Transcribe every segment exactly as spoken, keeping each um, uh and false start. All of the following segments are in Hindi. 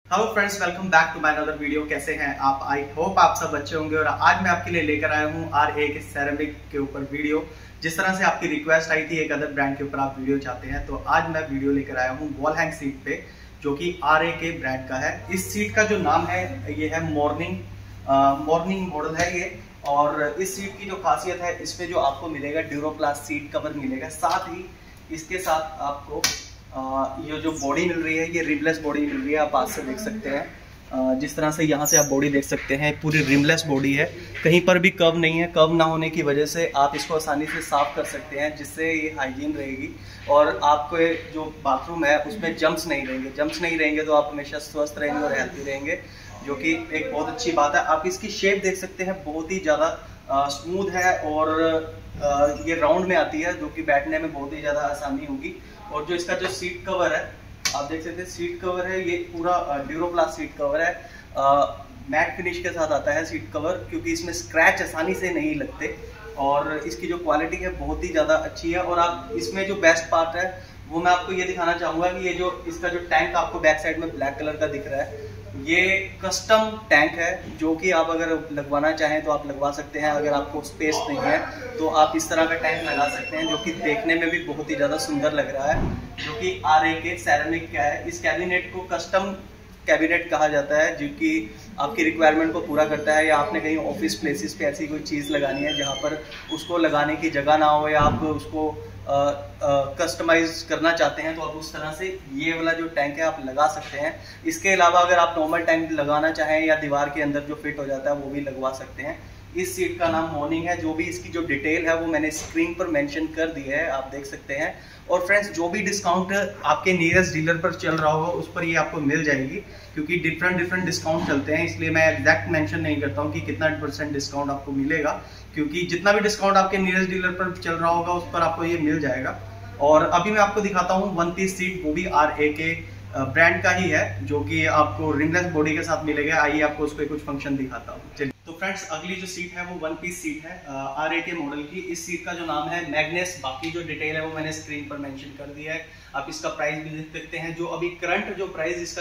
Hello friends, welcome back to my another video. कैसे हैं आप? आई होप आप सब अच्छे होंगे। और आज मैं आपके लिए लेकर आया हूं आर ए के सेरेमिक के ऊपर वीडियो। जिस तरह से आपकी रिक्वेस्ट आई थी एक अदर ब्रांड के ऊपर आप वीडियो चाहते हैं, तो आज मैं वीडियो लेकर आया हूं वॉल हैंग सीट पे, जो कि आर ए के ब्रांड का है। इस सीट का जो नाम है ये है मॉर्निंग मॉर्निंग मॉडल है ये। और इस सीट की जो खासियत है, इसमें जो आपको मिलेगा ड्यूरोप्लास्ट सीट कवर मिलेगा, साथ ही इसके साथ आपको आ, ये जो बॉडी मिल रही है ये रिमलेस बॉडी मिल रही है। आप पास से देख सकते हैं, आ, जिस तरह से यहाँ से आप बॉडी देख सकते हैं, पूरी रिमलेस बॉडी है। कहीं पर भी कर्व नहीं है। कर्व ना होने की वजह से आप इसको आसानी से साफ कर सकते हैं, जिससे ये हाइजीन रहेगी। और आपको जो बाथरूम है उसमें जम्प्स नहीं रहेंगे। जम्प्स नहीं रहेंगे तो आप हमेशा स्वस्थ रहेंगे और हेल्थी रहेंगे, जो कि एक बहुत अच्छी बात है। आप इसकी शेप देख सकते हैं, बहुत ही ज़्यादा स्मूथ है और आ, ये राउंड में आती है, जो कि बैठने में बहुत ही ज़्यादा आसानी होगी। और जो इसका जो सीट कवर है आप देख सकते हैं, सीट कवर है ये पूरा ड्यूरोप्लास्ट सीट कवर है। मैट फिनिश के साथ आता है सीट कवर, क्योंकि इसमें स्क्रैच आसानी से नहीं लगते। और इसकी जो क्वालिटी है बहुत ही ज़्यादा अच्छी है। और आप इसमें जो बेस्ट पार्ट है वो मैं आपको ये दिखाना चाहूँगा कि ये जो इसका जो टैंक आपको बैक साइड में ब्लैक कलर का दिख रहा है, ये कस्टम टैंक है, जो कि आप अगर लगवाना चाहें तो आप लगवा सकते हैं। अगर आपको स्पेस नहीं है तो आप इस तरह का टैंक लगा सकते हैं, जो कि देखने में भी बहुत ही ज़्यादा सुंदर लग रहा है। जो कि आर ए के सेरेमिक का है। इस कैबिनेट को कस्टम कैबिनेट कहा जाता है, जो कि आपकी रिक्वायरमेंट को पूरा करता है। या आपने कहीं ऑफिस प्लेसेस पे ऐसी कोई चीज़ लगानी है जहाँ पर उसको लगाने की जगह ना हो, या आप उसको कस्टमाइज करना चाहते हैं, तो आप उस तरह से ये वाला जो टैंक है आप लगा सकते हैं। इसके अलावा अगर आप नॉर्मल टैंक लगाना चाहें या दीवार के अंदर जो फिट हो जाता है वो भी लगवा सकते हैं। इस सीट का नाम मॉर्निंग है। जो भी इसकी जो डिटेल है वो मैंने स्क्रीन पर मेंशन कर दी है, आप देख सकते हैं। और फ्रेंड्स, जो भी डिस्काउंट आपके नियरेस्ट डीलर पर चल रहा होगा उस पर ये आपको मिल जाएगी, क्योंकि डिफरेंट डिफरेंट डिस्काउंट चलते हैं। इसलिए मैं एग्जैक्ट मेंशन नहीं करता हूँ कि कितना परसेंट डिस्काउंट आपको मिलेगा, क्योंकि जितना भी डिस्काउंट आपके नियरेस्ट डीलर पर चल रहा होगा उस पर आपको ये मिल जाएगा। और अभी मैं आपको दिखाता हूँ वन पीस सीट, वो भी आर ए के ब्रांड का ही है, जो कि आपको रिमलेस बॉडी के साथ मिलेगा। आइए आपको उसको कुछ फंक्शन दिखाता हूँ। चलिए, तो फ्रेंड्स, अगली जो सीट है वो वन पीस सीट है आर ए के मॉडल की। इस सीट का जो नाम है मैग्नेस। बाकी जो डिटेल है वो मैंने स्क्रीन पर मेंशन कर दिया है। आप इसका प्राइस भी देख सकते हैं। जो अभी करंट जो प्राइस इसका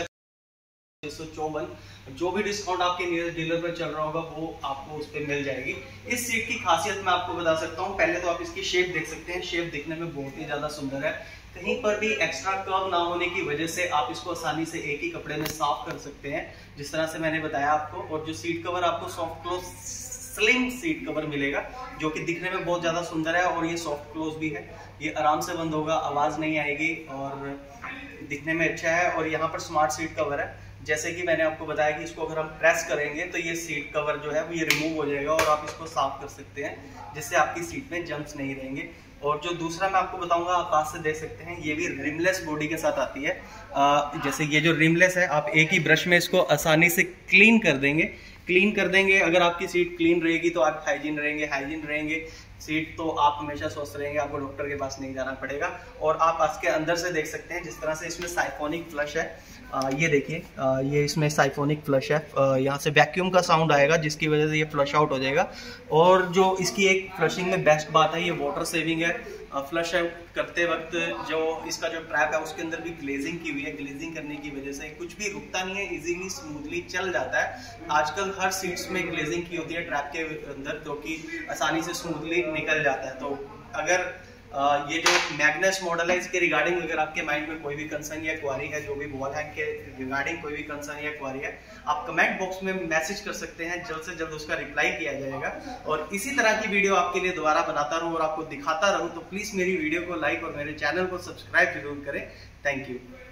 छह सौ चौवन, जो भी डिस्काउंट आपके नियरेस्ट डीलर पर चल रहा होगा वो आपको उस पर मिल जाएगी। इस सीट की खासियत मैं आपको बता सकता हूँ। पहले तो आप इसकी शेप देख सकते हैं। शेप दिखने में बहुत ही ज्यादा सुंदर है। कहीं पर भी एक्स्ट्रा कर्व ना होने की वजह से आप इसको आसानी से एक ही कपड़े में साफ कर सकते हैं, जिस तरह से मैंने बताया आपको। और जो सीट कवर आपको soft close slim seat cover मिलेगा, जो कि दिखने में बहुत ज्यादा सुंदर है। और ये सॉफ्ट क्लोज भी है, ये आराम से बंद होगा, आवाज नहीं आएगी और दिखने में अच्छा है। और यहाँ पर स्मार्ट सीट कवर है। जैसे कि मैंने आपको बताया कि इसको अगर हम प्रेस करेंगे तो ये सीट कवर जो है वो ये रिमूव हो जाएगा और आप इसको साफ कर सकते हैं, जिससे आपकी सीट में जंप्स नहीं रहेंगे। और जो दूसरा मैं आपको बताऊंगा, आप पास से देख सकते हैं, ये भी रिमलेस बॉडी के साथ आती है। आ, जैसे ये जो रिमलेस है, आप एक ही ब्रश में इसको आसानी से क्लीन कर देंगे क्लीन कर देंगे अगर आपकी सीट क्लीन रहेगी तो आप हाइजीन रहेंगे हाइजीन रहेंगे सीट तो आप हमेशा स्वस्थ रहेंगे, आपको डॉक्टर के पास नहीं जाना पड़ेगा। और आप इसके अंदर से देख सकते हैं, जिस तरह से इसमें साइफोनिक फ्लश है। आ, ये देखिए, ये इसमें साइफोनिक फ्लश है। यहाँ से वैक्यूम का साउंड आएगा, जिसकी वजह से ये फ्लश आउट हो जाएगा। और जो इसकी एक फ्लशिंग में बेस्ट बात है, ये वाटर सेविंग है। फ्लश आउट करते वक्त जो इसका जो ट्रैप है उसके अंदर भी ग्लेजिंग की हुई है। ग्लेजिंग करने की वजह से कुछ भी रुकता नहीं है, इजीली स्मूथली चल जाता है। आजकल हर सीट्स में ग्लेजिंग की होती है ट्रैप के अंदर, जो कि आसानी से स्मूथली निकल जाता है। तो अगर आ, ये जो मैग्नेस मॉडल है, इसके रिगार्डिंग अगर आपके माइंड में कोई भी कंसर्न या क्वारी है, जो भी वॉल हैंग के रिगार्डिंग कोई भी कंसर्न या क्वारी है, आप कमेंट बॉक्स में मैसेज कर सकते हैं। जल्द से जल्द उसका रिप्लाई किया जाएगा। और इसी तरह की वीडियो आपके लिए दोबारा बनाता रहूं और आपको दिखाता रहूं, तो प्लीज मेरी वीडियो को लाइक और मेरे चैनल को सब्सक्राइब जरूर करें। Thank you.